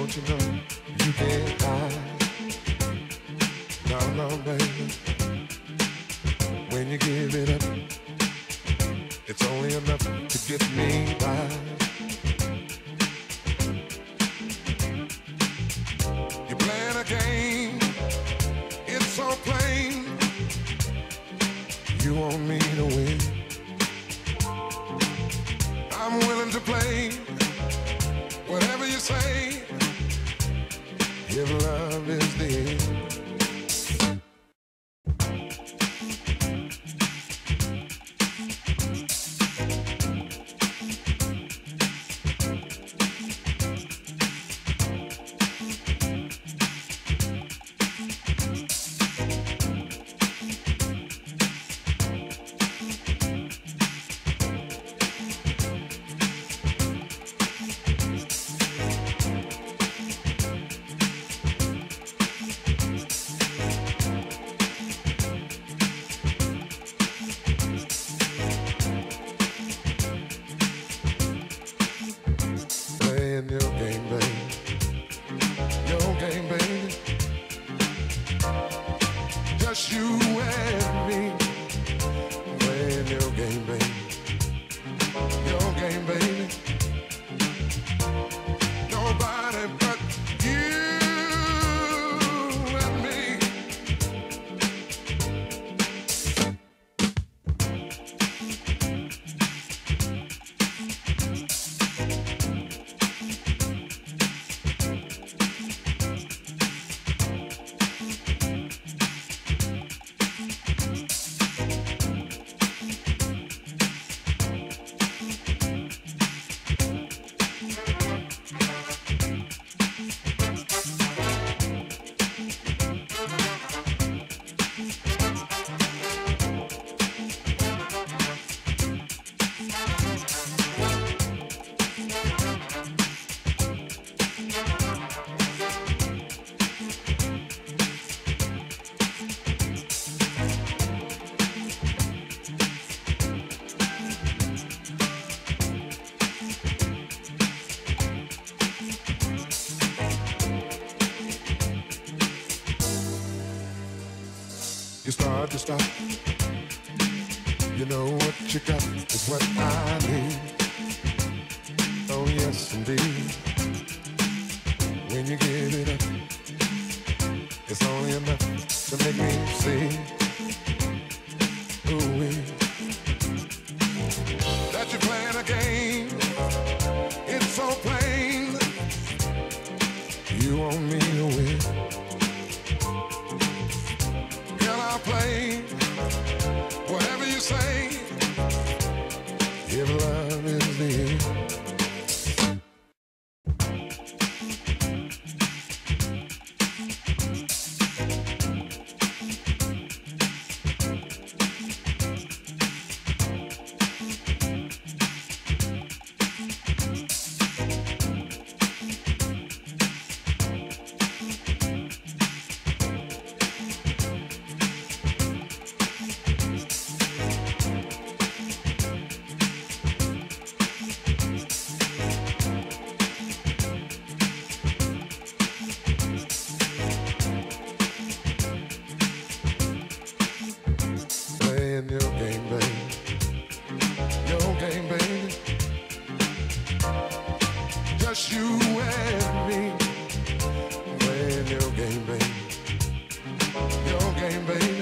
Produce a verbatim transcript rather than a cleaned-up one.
don't you know you can't hide? No, no, baby. When you give it up, it's only enough to get me by. You're playing a game, it's so plain. You want me to win. I'm willing to play whatever you say, if love is the end. Playing your game, baby. Your game, baby. Just you and me. Playing your game, baby. Your game, baby. Nobody but you and me. You start to stop. You know what you got is what I need. Oh yes indeed. When you give it up, it's only enough to make me see. Ooh-wee. That you're playing a game, it's so plain. You want me to win. I'll play whatever you say, if love is the end. Playing your game, baby. Your game, baby. Just you and me. Playing your game, baby. Your game, baby.